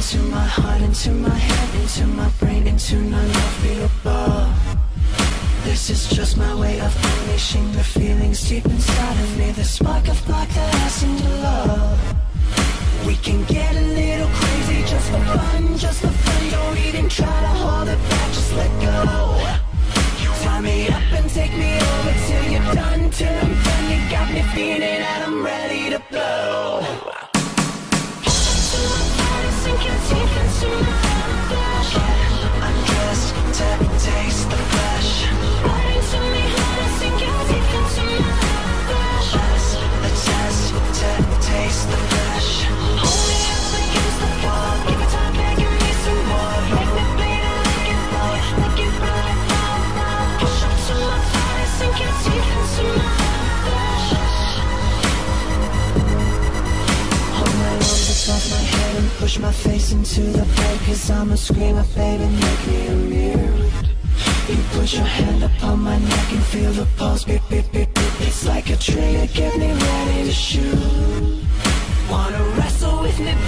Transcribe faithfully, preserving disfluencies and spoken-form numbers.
into my heart, into my head, into my brain, into none of me above. This is just my way of unleashing the feelings deep inside of me, the spark of black that has into love. We can get a little crazy just for fun, just for fun. Don't even try to hold it back, just let go. Tie me up and take me over till you're done, till I'm done. You got me feeling that I'm ready to blow. Sink your teeth into my flesh. Undress to taste the flesh. Right into me, honey, sink your teeth into my flesh. Pass the test to taste the flesh. Hold me up against the wall, give it time back, give me some more. Make me bleed and make it flow, make it run, run, run. Push up to my body, sink your teeth into my flesh. Hold my arms across my head and push my face into the bed, cause I'm a screamer, baby, make me a mirror. You put your hand upon my neck and feel the pulse, beep, beep, beep, beep. It's like a trigger, get me ready to shoot. Wanna wrestle with me,